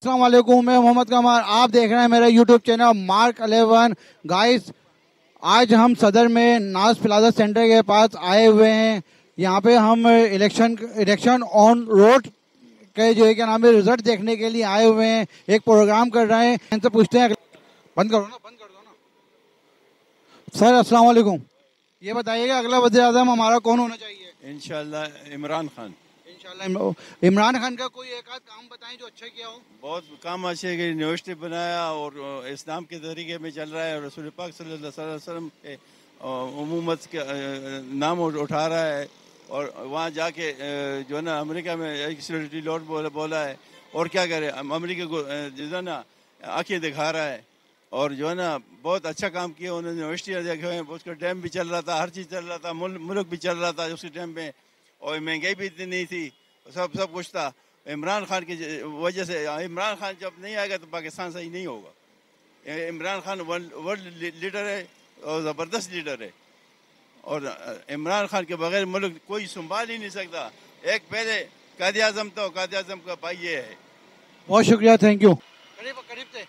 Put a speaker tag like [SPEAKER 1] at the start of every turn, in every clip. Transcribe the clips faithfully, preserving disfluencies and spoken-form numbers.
[SPEAKER 1] अस्सलाम वालेकुम, मैं मोहम्मद कमार। आप देख रहे हैं मेरा यूट्यूब चैनल मार्क अलेवन। गाइस, आज हम सदर में नाज प्लाजा सेंटर के पास आए हुए हैं। यहाँ पे हम इलेक्शन इलेक्शन ऑन रोड के जो है क्या नाम है रिजल्ट देखने के लिए आए हुए हैं। एक प्रोग्राम कर रहे हैं, इनसे पूछते हैं। बंद करो ना, बंद कर दो ना। सर अस्सलाम वालेकुम, ये बताइएगा अगला वज़ीर आज़म हमारा कौन होना चाहिए?
[SPEAKER 2] इंशाल्लाह इमरान खान।
[SPEAKER 1] इंशाल्लाह इमरान खान का कोई एक आध काम बताएं जो अच्छा किया हो।
[SPEAKER 2] बहुत काम अच्छे की यूनिवर्सिटी बनाया और इस्लाम के तरीके में चल रहा है। रसूल पाक सल्लल्लाहु अलैहि वसल्लम के उम्मत के नाम उठा रहा है और वहाँ जाके जो है ना अमेरिका में एक लॉर्ड बोला बोला है। और क्या करे, अमेरिका को जो है ना आँखें दिखा रहा है। और जो है ना बहुत अच्छा काम किया उन्होंने। यूनिवर्सिटियाँ देखे हुए हैं, उसका डैम भी चल रहा था, हर चीज़ चल रहा था, मुल्क भी चल रहा था उसके टाइम में। और महंगाई भी इतनी नहीं थी, सब सब कुछ था। इमरान खान की वजह से, इमरान खान जब नहीं आएगा तो पाकिस्तान सही नहीं होगा। इमरान खान वर्ल्ड लीडर है और ज़बरदस्त लीडर है। और इमरान खान के बगैर मुल्क कोई संभाल ही नहीं सकता। एक पहले कायद आज़म तो कायद आज़म का भाई ये है।
[SPEAKER 1] बहुत शुक्रिया, थैंक यू। करीब करीब थे।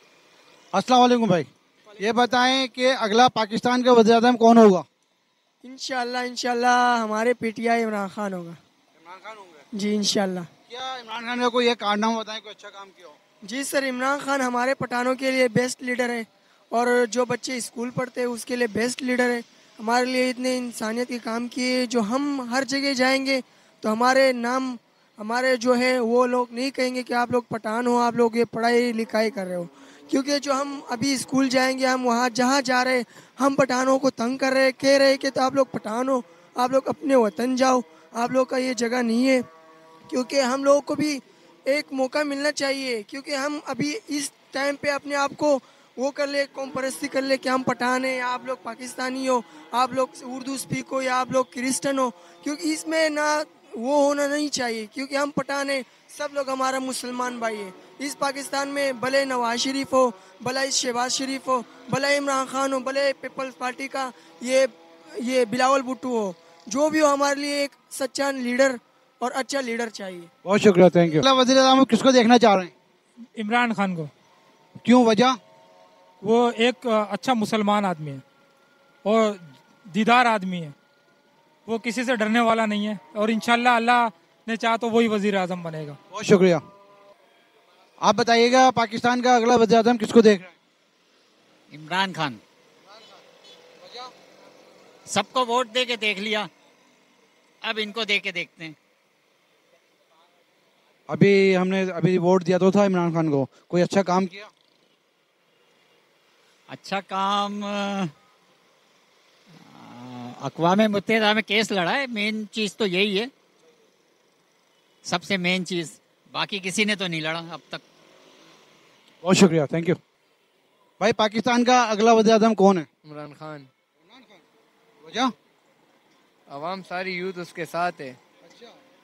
[SPEAKER 1] अस्सलाम वालेकुम भाई, ये बताएं कि अगला पाकिस्तान का वज़ीर आज़म कौन होगा?
[SPEAKER 3] इंशाल्लाह इंशाल्लाह हमारे पीटीआई इमरान खान होगा।
[SPEAKER 1] इमरान खान होंगे
[SPEAKER 3] जी इंशाल्लाह।
[SPEAKER 1] क्या इमरान खान का कोई एक कारनामा बताएं, कोई अच्छा काम किया हो?
[SPEAKER 3] जी सर, इमरान खान हमारे पठानों के लिए बेस्ट लीडर है और जो बच्चे स्कूल पढ़ते हैं उसके लिए बेस्ट लीडर है। हमारे लिए इतने इंसानियत के काम किए जो हम हर जगह जाएंगे तो हमारे नाम हमारे जो है वो लोग नहीं कहेंगे कि आप लोग पठान हो, आप लोग ये पढ़ाई लिखाई कर रहे हो। क्योंकि जो हम अभी स्कूल जाएंगे, हम वहाँ जहाँ जा रहे हम पठानों को तंग कर रहे, कह रहे कि तो आप लोग पठान हो, आप लोग अपने वतन जाओ, आप लोग का ये जगह नहीं है। क्योंकि हम लोगों को भी एक मौका मिलना चाहिए। क्योंकि हम अभी इस टाइम पे अपने आप को वो कर ले, कॉम्परस्ती कर ले कि हम पठान हैं, आप लोग पाकिस्तानी हो, आप लोग उर्दू स्पीक हो या आप लोग क्रिश्चियन हो। क्योंकि इसमें ना वो होना नहीं चाहिए। क्योंकि हम पठान हैं, सब लोग हमारा मुसलमान भाई है। इस पाकिस्तान में भले नवाज शरीफ हो, भला इस शहबाज शरीफ हो, भला इमरान खान हो, भले पीपल्स पार्टी का ये ये बिलावल भुट्टो हो, जो भी हो, हमारे लिए एक सच्चा लीडर और अच्छा लीडर चाहिए।
[SPEAKER 1] बहुत शुक्रिया, थैंक यू। अगला वज़ीर आज़म किसको देखना चाह रहे हैं?
[SPEAKER 4] इमरान खान को।
[SPEAKER 1] क्यों, वजह?
[SPEAKER 4] वो एक अच्छा मुसलमान आदमी है और दीदार आदमी है। वो किसी से डरने वाला नहीं है और इंशाल्लाह अल्लाह ने चाहा तो वही वजीर आजम बनेगा।
[SPEAKER 1] बहुत शुक्रिया। आप बताइएगा पाकिस्तान का अगला वज़ीर आज़म किसको देख रहे हैं?
[SPEAKER 5] इमरान खान। सबको वोट दे के देख लिया, अब इनको दे के देखते हैं।
[SPEAKER 1] अभी हमने अभी वोट दिया तो था इमरान खान को, कोई अच्छा काम किया?
[SPEAKER 5] अच्छा काम, अक़वाम मुत्तहिदा में केस लड़ा है, मेन चीज़ तो यही है, सबसे मेन चीज़। बाकी किसी ने तो नहीं लड़ा अब तक।
[SPEAKER 1] बहुत शुक्रिया, थैंक यू। भाई, पाकिस्तान का अगला वज़ीर आज़म कौन है?
[SPEAKER 6] इमरान खान।
[SPEAKER 1] इमरान खान। वजह?
[SPEAKER 6] अवाम सारी यूथ उसके साथ है।
[SPEAKER 1] अच्छा,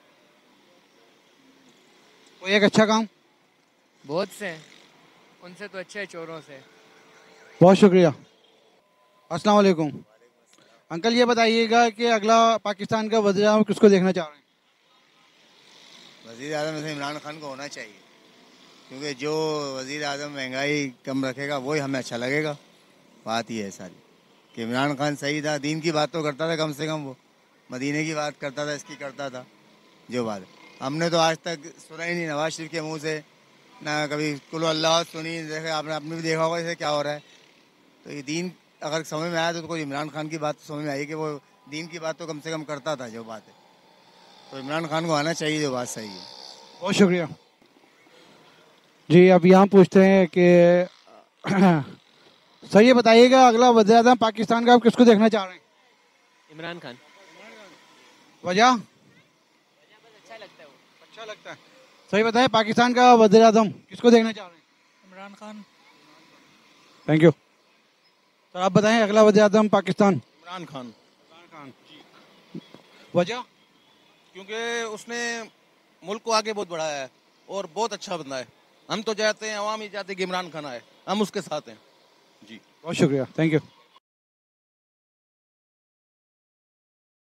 [SPEAKER 1] कोई एक अच्छा काम?
[SPEAKER 6] बहुत से, उनसे तो अच्छे चोरों से।
[SPEAKER 1] बहुत शुक्रिया। अस्सलाम वालेकुम अंकल, ये बताइएगा कि अगला पाकिस्तान का वज़ीर आज़म किसको देखना चाह रहे हैं?
[SPEAKER 7] वज़ीर आज़म से इमरान खान को होना चाहिए। क्योंकि जो वज़ीर आज़म महंगाई कम रखेगा वही हमें अच्छा लगेगा। बात ही है सारी कि इमरान खान सही था, दीन की बात तो करता था, कम से कम वो मदीने की बात करता था, इसकी करता था। जो बात हमने तो आज तक सुना ही नहीं नवाज शरीफ के मुंह से, ना कभी कुल अल्लाह सुनी। देखे आपने आपने भी देखा होगा इसे क्या हो रहा है। तो ये दीन अगर समझ में आया तो कोई इमरान खान की बात समझ में आई कि वो दीन की बात तो कम से कम करता था। जो बात है तो इमरान खान को आना चाहिए, जो बात सही है।
[SPEAKER 1] बहुत शुक्रिया जी। अब यहाँ पूछते हैं कि सर ये बताइएगा अगला वज़ीर आज़म पाकिस्तान का आप किसको देखना चाह रहे हैं?
[SPEAKER 8] इमरान खान।
[SPEAKER 1] वजह?
[SPEAKER 8] अच्छा लगता है वो।
[SPEAKER 1] अच्छा लगता है। सही बताएं, पाकिस्तान का वज़ीर आज़म किसको देखना चाह रहे हैं?
[SPEAKER 4] Imran Khan.
[SPEAKER 1] Thank you sir. आप बताएं अगला वज़ीर आज़म पाकिस्तान?
[SPEAKER 2] इमरान खान।
[SPEAKER 1] इमरान खान। वजह?
[SPEAKER 9] क्योंकि उसने मुल्क को आगे बहुत बढ़ाया है और बहुत अच्छा बंदा है। हम तो चाहते हैं, अवाम ही चाहते हैं कि इमरान खान आए, हम उसके साथ हैं जी।
[SPEAKER 1] बहुत शुक्रिया, थैंक यू।